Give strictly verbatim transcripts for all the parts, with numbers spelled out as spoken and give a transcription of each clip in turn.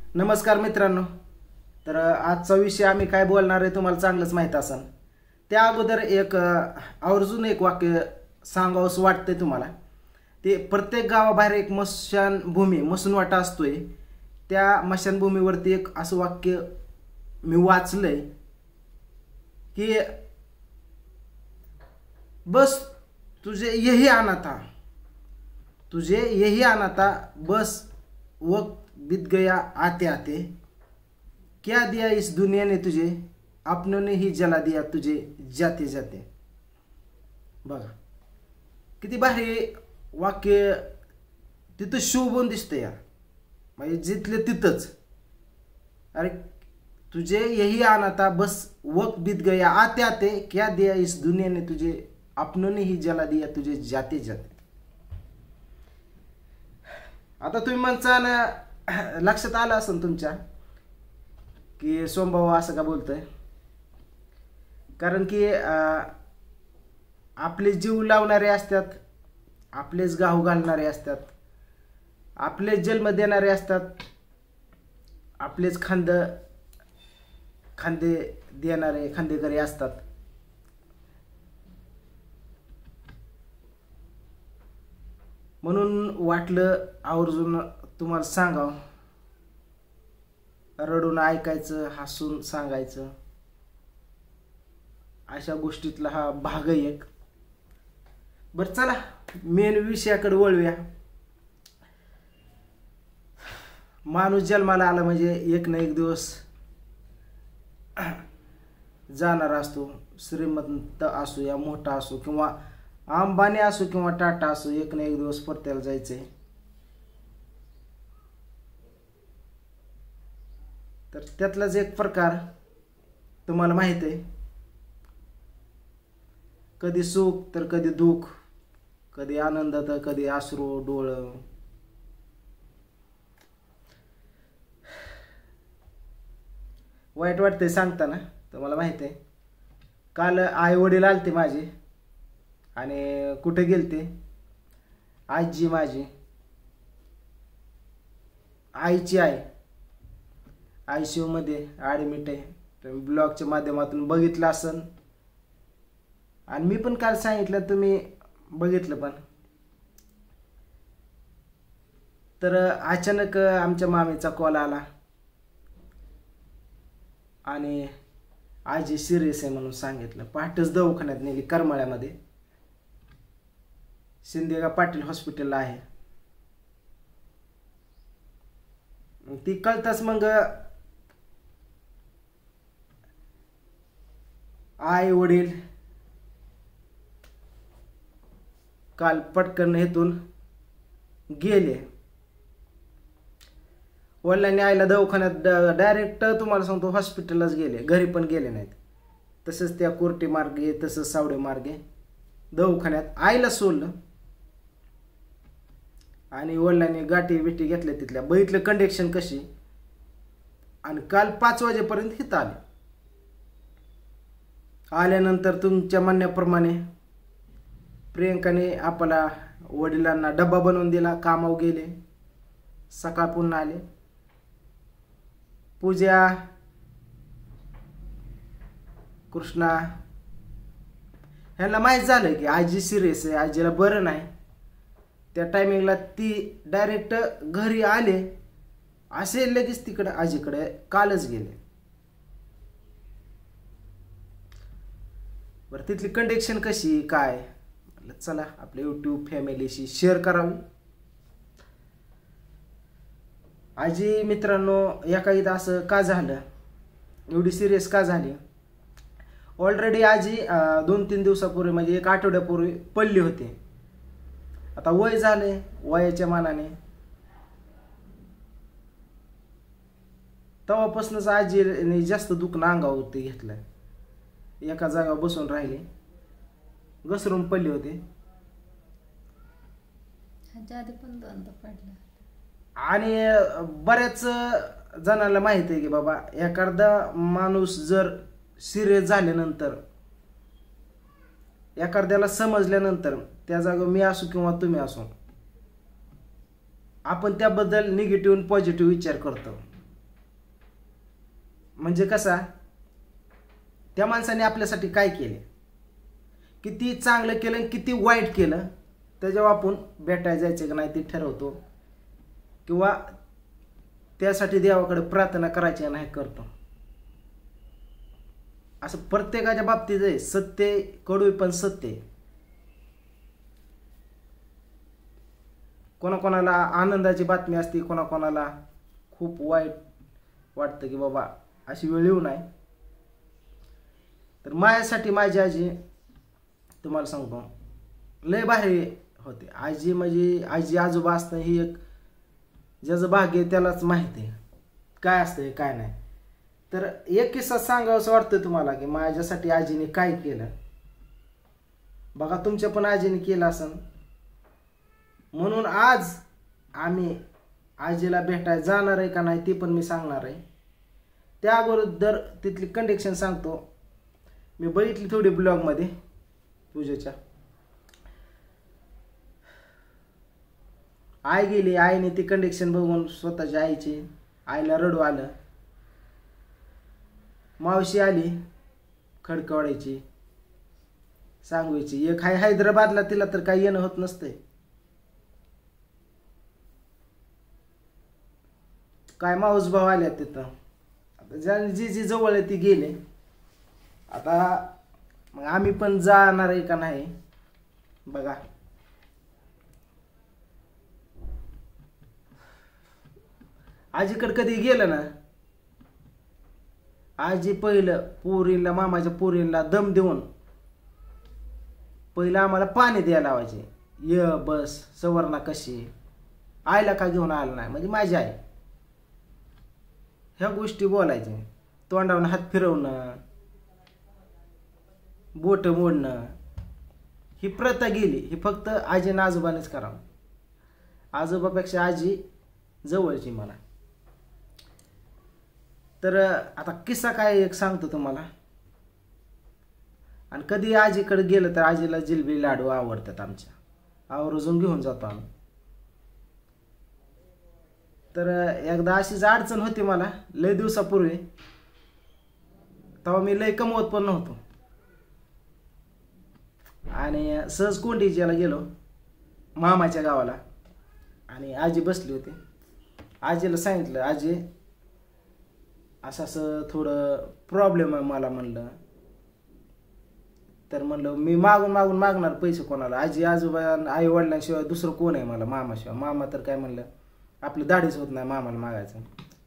नमस्कार मित्रांनो. तर आजचा विषय आम्ही काय बोलणार आहे तुम्हाला चांगलंच माहीत असेल. त्या अगोदर एक आवर्जून एक वाक्य सांगावंसं वाटतंय तुम्हाला. ते प्रत्येक गावाबाहेर एक मशानभूमी मसनवाटा असतोय. त्या मशानभूमीवरती एक असं वाक्य मी वाचलंय की बस तुझे यही आना था, तुझे यही आना था, बस वक्त बीत गया आते आते, क्या दिया इस दुनिया ने तुझे, अपनों ने ही जला दिया तुझे जाते जाते. बघा किती भारी वाक्य तिथं शोभून दिसतं या, म्हणजे जिथले तिथंच. अरे तुझे यही आना था, बस वक्त बीत गया आते आते, क्या दिया इस दुनिया ने तुझे, अपनों ने ही जला दिया तुझे जाते जाते. आता तुम्ही म्हणसान लक्षात आलं असेल तुमच्या की सोमभाऊ असं का बोलतोय. कारण की आपले जीव लावणारे असतात, आपलेच गाव घालणारे असतात, आपलेच जन्म देणारे असतात, आपलेच खांद खांदे देणारे खांदेकरी असतात. म्हणून वाटलं आवर्जून तुम्हाला सांगावं. रडून ऐकायचं, हसून सांगायचं, अशा गोष्टीतला हा भाग एक. बरं चला मेन विषयाकडे वळूया. माणूस जन्माला आला म्हणजे एक ना एक दिवस जाणार असतो. श्रीमंत असो या मोठा असो किंवा अंबानी असो किंवा टाटा असो, एक ना एक दिवस परत्याला जायचंय. तर त्यातलाच एक प्रकार तुम्हाला माहित आहे. कधी सुख तर कधी दुःख, कधी आनंद तर कधी अश्रू डोळं. वाईट वाटतंय सांगताना, तुम्हाला माहित आहे. काल आई वडील आलते माझे आणि कुठे गेलते, आजी माझी आईची आई आयसीयू मध्ये ॲडमिट आहे. तुम्ही ब्लॉगच्या माध्यमातून बघितलं असन आणि मी पण काल सांगितलं, तुम्ही बघितलं पण. तर अचानक आमच्या मामीचा कॉल आला आणि आजी सिरियस आहे म्हणून सांगितलं. पहाटेच दवाखान्यात नेली, करमाळ्यामध्ये शिंदेगा पाटील हॉस्पिटलला आहे. ती कळताच मग आई वडील काल पटकन हेतून गेले. वडिलांनी आईला दवाखान्यात डायरेक्ट तुम्हाला सांगतो हॉस्पिटललाच गेले, घरी पण गेले नाहीत. तसंच त्या कोर्टी मार्गे तसंच सावडे मार्गे दवाखान्यात आईला सोडलं आणि वडिलांनी गाठी बिठी घेतल्या तिथल्या. बघितलं कंडिशन कशी. आणि काल पाच वाजेपर्यंत हित आले. आल्यानंतर तुमच्या म्हणण्याप्रमाणे प्रियंकाने आपला वडिलांना डब्बा बनवून दिला, कामावर गेले. सकाळ पुन्हा आले. पूजा कृष्णा ह्यांना माहीत झालं की आजी सिरियस आहे, आजीला बरं नाही. त्या टायमिंगला ती डायरेक्ट घरी आले, असे लगेच तिकडे आजीकडे कालच गेले. बरं तिथली कंडिशन कशी काय, म्हटलं चला आपल्या यूट्यूब फॅमिलीशी शेअर करावी. आजी मित्रांनो एका इथं असं का झालं, एवढी सिरियस का झाली. ऑलरेडी आजी दोन तीन दिवसापूर्वी म्हणजे एक आठवड्यापूर्वी पडली होती. आता वय झाले, वयाच्या मानाने तेव्हापासूनच आजीने जास्त दुखणं अंगावरती घेतलं. एका जागेवर बसून राहिले, घसरून पडली होती. आणि बऱ्याच जणांना माहित आहे की बाबा एखादा माणूस जर सिरियस झाल्यानंतर, एखाद्याला समजल्यानंतर, त्या जागेवर मी असो किंवा तुम्ही असो, आपण त्याबद्दल निगेटिव्ह आणि पॉझिटिव्ह विचार करतो. म्हणजे कसा, त्या माणसाने आपल्यासाठी काय केले, किती चांगलं केलं आणि किती वाईट केलं, त्याच्यावर आपण भेटायला जायचं का नाही ते ठरवतो, किंवा त्यासाठी देवाकडे प्रार्थना करायची नाही करतो. असं प्रत्येकाच्या बाबतीत आहे. सत्य कडू पण सत्य. कोणाकोणाला आनंदाची बातमी असते, कोणाकोणाला खूप वाईट वाटतं की बाबा अशी वेळ येऊ नये. तर माझ्यासाठी माझी आजी तुम्हाला सांगतो लय भारी होते. आजी म्हणजे आजी आजोबा असतं ही एक ज्याचं भाग्य त्यालाच माहिती आहे काय असतं काय नाही. तर एक किस्सा सांगावं असं वाटतं तुम्हाला की माझ्यासाठी आजीने काय केलं. बघा तुमच्या पण आजीने केलं असेल, म्हणून आज आम्ही आजीला भेटायला जाणार आहे का नाही ते पण मी सांगणार आहे. त्या अगोदर तिथली कंडिशन सांगतो. मी बघितली थोडी ब्लॉगमध्ये पूजेच्या. आई गेली, आईने ती कंडिशन बघून स्वतःच्या आईची आईला रडू आलं. मावशी आली खडकवाड्याची, सांगवीची, एक हाय हैदराबादला, तिला तर काही येणं होत नसतंय. काय माऊस भाऊ आल्या तिथं. आता जी जी जवळ आहे ती गेले. आता मग आम्ही पण जाणार आहे का नाही बघा. आजीकडे कधी गेलं ना, आजी पहिलं पोरीला मामाच्या पोरीला दम देऊन पहिलं आम्हाला पाणी द्यायला लावायचे. य बस सवर्णा कशी, आईला का घेऊन आलं नाही, म्हणजे माझी आई. ह्या गोष्टी बोलायचे. तोंडावरून हात फिरवणं, बोट मोडणं, ही प्रथा गेली. ही फक्त आजीनं आजोबानेच करावं. आजोबापेक्षा आजी जवळची मला. तर आता किस्सा काय एक सांगतो तुम्हाला. आणि कधी आजीकडे गेलं तर आजीला जिलबी लाडू आवडतात आमच्या, आवर्जून घेऊन जातो आम्ही. तर एकदा अशीच अडचण होती मला लय दिवसापूर्वी. तेव्हा मी लय कमवत पण नव्हतो आणि सहज कोंडीच्याला गेलो मामाच्या गावाला. आणि आजी बसली होती. आजीला सांगितलं, आजी असं असं थोडं प्रॉब्लेम आहे मला म्हणलं. तर म्हणलं मी मागून मागून मागणार पैसे कोणाला, आजी आजोबा आई वडिलांशिवाय दुसरं कोण आहे मला मामाशिवाय. मामा तर काय म्हणलं आपलं दाढीच होत नाही मामाला मागायचं.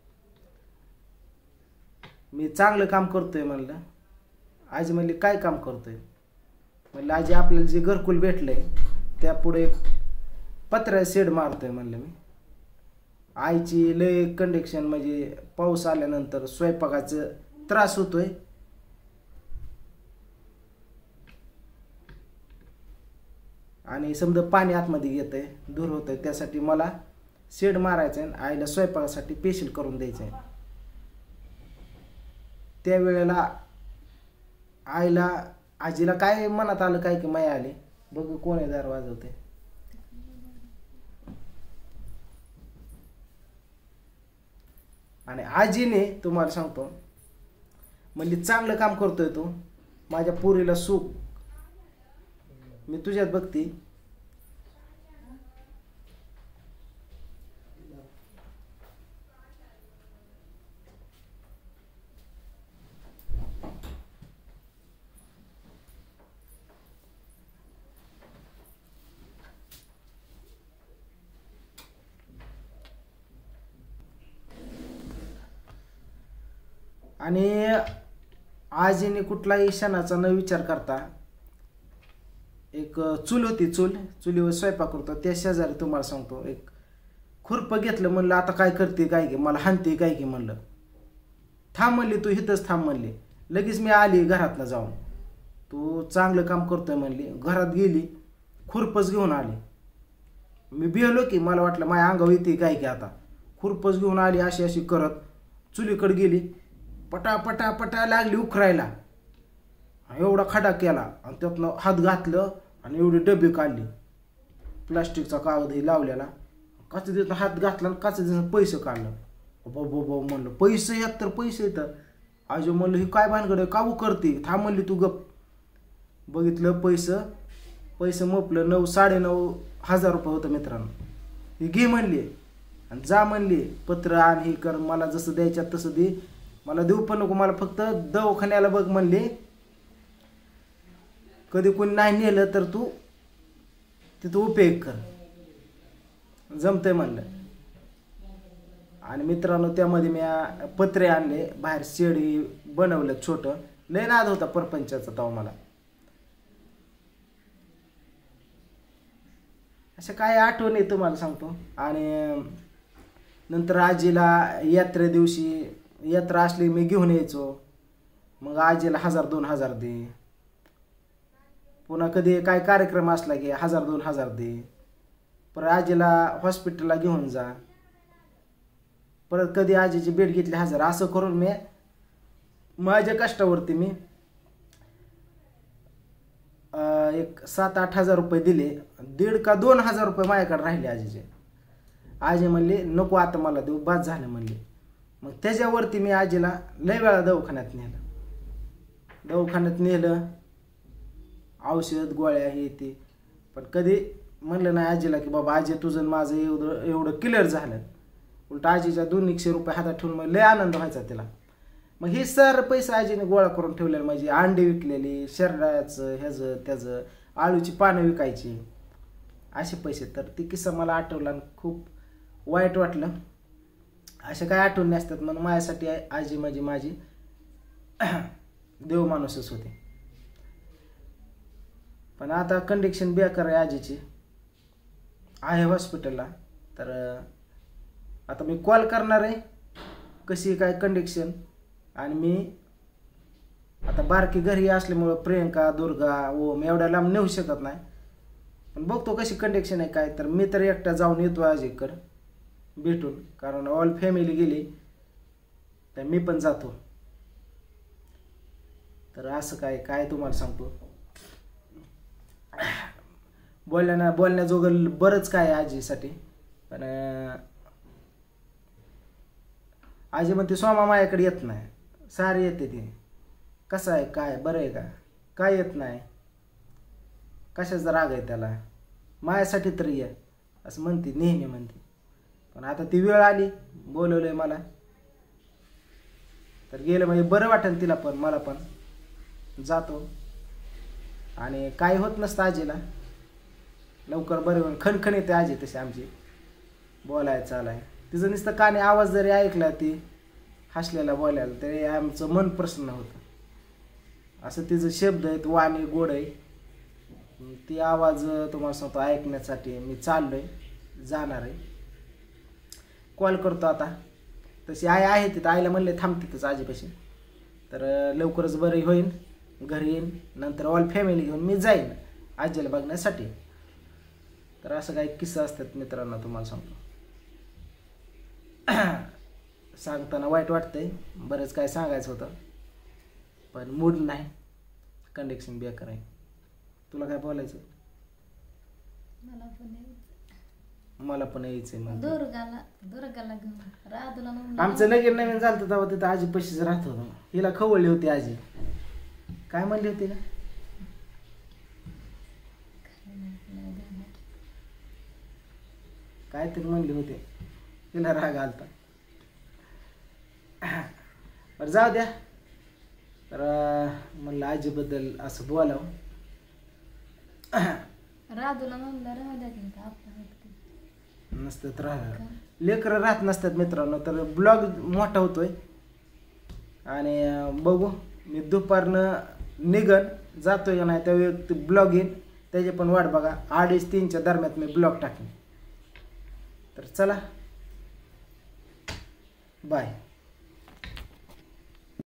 मी चांगलं काम करतोय म्हणलं. आजी म्हणली काय काम करतोय म्हणलं. आजी आपल्याला जे घरकुल भेटलंय त्या पुढे एक पत्र्या शेड मारतोय म्हणलं मी. आईची लय कंडिशन म्हणजे पाऊस आल्यानंतर स्वयंपाकाचं त्रास होतोय. आणि समजा पाणी आतमध्ये येतंय, दूर होतंय, त्यासाठी मला शेड मारायचं आहे. आईला स्वयंपाकासाठी पेशल करून द्यायचं आहे. त्यावेळेला आईला आजीला काय मनात आलं काय की माया आली, बघ कोण आहे दार वाजवते. आणि आजीने तुम्हाला सांगतो म्हणजे चांगलं काम करतोय तू, माझ्या पोरीला सुख मी तुझ्यात बघते. आणि आजीने कुठलाही क्षणाचा न विचार करता एक चूल होती, चूल चुलीवर स्वयंपाक करतो. त्या शेजारी तुम्हाला सांगतो एक खुरप घेतलं. म्हणलं आता काय करते काय की, मला हाणते काय की म्हणलं. थांब म्हणली तू इथंच थांब म्हणली. लगेच मी आली घरातनं जाऊन. तू चांगलं काम करतोय म्हणली. घरात गेली, खुरपच घेऊन आली. मी बिहलो की मला वाटलं माझ्या अंगावर येते काय की आता. खुरपच घेऊन आली अशी अशी करत चुलीकडे गेली. पटा पटा पटा लागली उखरायला. एवढा खडा केला आणि त्यातनं हात घातलं आणि एवढी डबी काढली. प्लास्टिकचा कागदही लावलेला. काच हात घातला आणि काच पैसे काढलं. बो बो बो म्हणलं पैसे यात तर पैसे येतं. आजी म्हणलं ही काय भानगड काबू करते, थांब म्हणली तू गप. बघितलं पैसे पैसे मोपलं, नऊ साडे नऊ हजार रुपये होतं मित्रांनो. ही घे म्हणली आणि जा म्हणली, पत्र आण ही कर, मला जसं द्यायच्यात तसं दे, मला देऊ पण नको, मला फक्त दवाखान्याला बघ म्हणली. कधी कोणी नाही नेलं तर तू तिथं उपयोग कर, जमतंय म्हणलं. आणि मित्रांनो त्यामध्ये मी पत्रे आणले, बाहेर शेडी बनवलं छोटं. लय नाद होता परपंचाचा तेव्हा मला. अशा काय आठवणी तुम्हाला सांगतो. आणि नंतर आजीला यात्रे दिवशी, यात्रा असली मी घेऊन यायचो, मग आजीला हजार दोन हजार दे. पुन्हा कधी काय कार्यक्रम असला की हजार दोन हजार दे. परत आजीला हॉस्पिटलला घेऊन जा. परत कधी आजीची भेट घेतली हजार. असं करून मी माझ्या कष्टावरती मी एक सात आठ हजार रुपये दिले. दीड का दोन हजार रुपये माझ्याकडे राहिले आजीचे. आजी म्हणली नको आता मला देऊ, बाद झालं म्हणली. मग त्याच्यावरती मी आजीला लय वेळा दवाखान्यात नेलं. दवाखान्यात नेलं, औषध गोळ्या हे ते. पण कधी म्हणलं नाही आजीला की बाबा आजी तुझं माझं एवढं एवढं क्लिअर झालं. उलट आजीच्या दोन एकशे रुपये हातात ठेवून मग लय आनंद व्हायचा तिला. मग हे सर पैसे आजीने गोळा करून ठेवलेले, म्हणजे अंडी विकलेली, शर्राचं ह्याचं त्याचं, आळूची पानं विकायची, असे पैसे. तर ती किस्सा मला आठवला आणि खूप वाईट वाटलं. अशा काय आठवणी असतात. म्हणून माझ्यासाठी आजी माझी माझी देव माणूसच होते. पण आता कंडिशन बेकार आहे आजीची, आहे हॉस्पिटलला. तर आता मी कॉल करणार आहे कशी काय कंडिशन. आणि मी आता बारकी घरी असल्यामुळं प्रियंका दुर्गा ओम एवढ्या लांब नेऊ शकत नाही. पण बघतो कशी कंडिशन आहे काय. तर मी तर एकटा जाऊन येतो आजीकडं भेटून, कारण ऑल फॅमिली गेली तर मी पण जातो. तर असं काय काय तुम्हाला सांगतो, बोलण्याना बोलण्याजोगं बरंच काय आजीसाठी. पण आजी म्हणते सोमा माझ्याकडे येत नाही, सारी येते ती. कसं आहे काय, बरं आहे का, काय येत नाही, कशाचा राग आहे त्याला, माझ्यासाठी तरी ये असं म्हणते, नेहमी म्हणते. पण आता ती वेळ आली, बोलवलंय मला तर गेलं म्हणजे बरं वाटेल तिला पण मला पण. जातो आणि काय होत नसतं आजीला, लवकर बरे होऊन खणखण येते आजी तशी आमची बोलायला चालाय. तिचं नुसतं काने आवाज जरी ऐकला ती हसलेला बोलायला तरी आमचं मन प्रसन्न होतं. असं तिचं शब्द आहेत, वाणी गोड आहे. ती आवाज तुम्हाला सांगतो ऐकण्यासाठी मी चाललोय, जाणार आहे. कॉल करतो आता. तशी आई आहे तिथं, आईला म्हणले थांब तिथंच आजीपाशी. तर लवकरच बरी होईन, घरी येईन, नंतर ऑल फॅमिली घेऊन मी जाईन आजीला बघण्यासाठी. तर असं काही किस्सा असतात मित्रांनो, तुम्हाला सांगतो. सांगताना वाईट वाटतंय, बरंच काय सांगायचं होतं पण मूड नाही, कंडिशन बेकार आहे. तुला काय बोलायचं? मला पण यायचं, मला पण यायचंय. मग दुर्गाला दुर्गाला घेऊन राधूला म्हणून आमचं लगीन नवीन झालं तेव्हा तिथं आजी पशीच राहत होतं. हिला खवळली होती आजी. काय म्हणली होती का? काय तरी म्हणली होती, तिला राग आलता. बरं जाऊ द्या. तर म्हणलं आजीबद्दल असं बोलावं. राधूला म्हणलं राहू द्या की आपला नसतात राहणार, लेकरं राहत नसतात मित्रांनो. तर ब्लॉग मोठा होतोय आणि बघू मी दुपारनं निघन जातोय का नाही त्यावेळी ब्लॉग येईन, त्याची पण वाट बघा. अडीच तीनच्या दरम्यान मी ब्लॉग टाकेन. तर चला बाय.